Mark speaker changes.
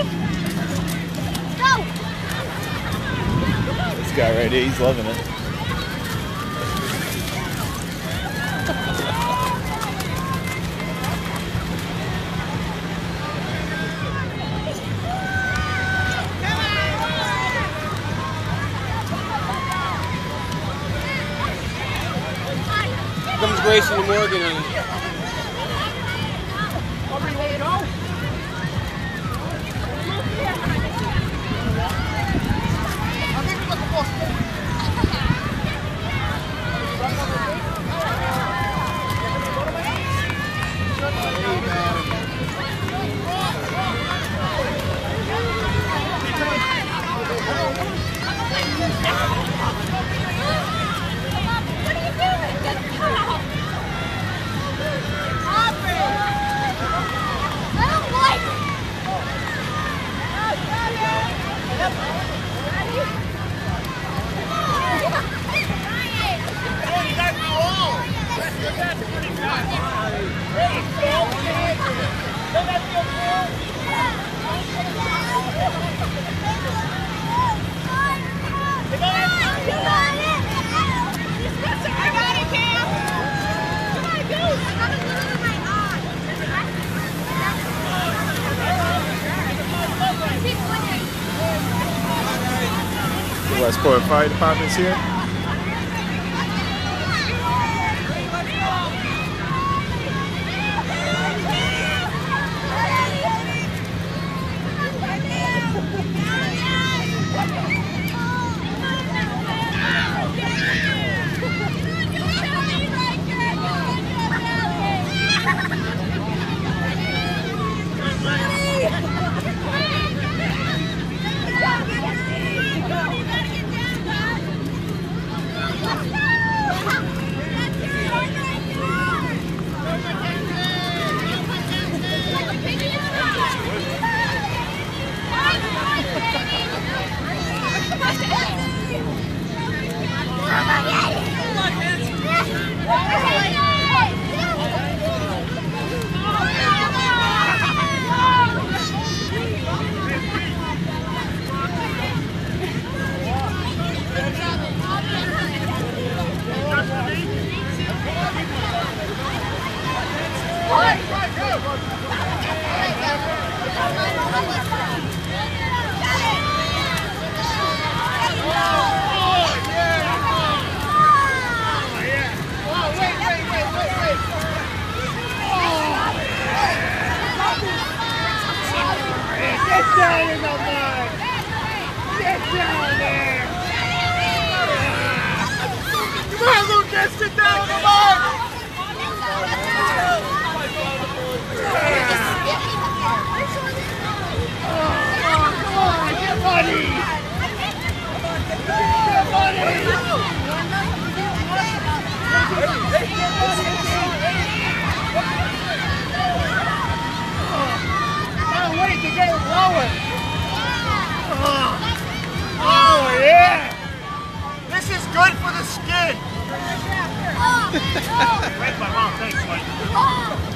Speaker 1: This guy right here, he's loving it.
Speaker 2: Comes Grayson and Morgan on it.
Speaker 1: Westport Fire Department's here.
Speaker 3: Sit down, come on! Come on, get money! Get money! Can't wait to get it lower! Oh yeah! This is good for the skin! Break my mom, thanks, Mike.